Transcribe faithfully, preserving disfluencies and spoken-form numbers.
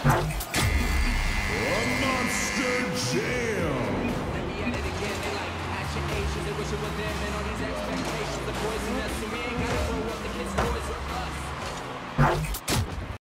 A monster jam. Let me at it again. They like action Asians. They wish it was them. And all these expectations. The boys and us. So we ain't gotta grow up. The kids' toys are us.